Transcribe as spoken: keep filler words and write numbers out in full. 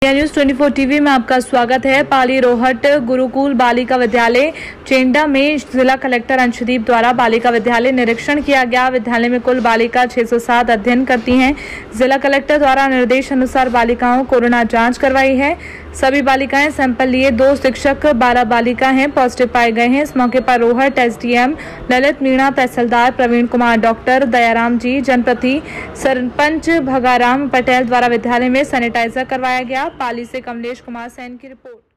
India news चौबीस TV में आपका स्वागत है। पाली रोहट गुरुकुल बालिका विद्यालय चेंडा में जिला कलेक्टर अंशदीप द्वारा बालिका विद्यालय निरीक्षण किया गया। विद्यालय में कुल बालिका छह सौ सात अध्ययन करती हैं। जिला कलेक्टर द्वारा निर्देश अनुसार बालिकाओं कोरोना जांच करवाई है। सभी बालिकाएं सैंपल लिए। दो शिक्षक बारह बालिका हैं पॉजिटिव पाए गए हैं। इस मौके पर रोहट एसडीएम ललित मीणा, तहसीलदार प्रवीण कुमार, डॉक्टर दयाराम जी, जनप्रति सरपंच भगाराम पटेल द्वारा विद्यालय में सैनिटाइजर करवाया गया। पाली से कमलेश कुमार सैन की रिपोर्ट।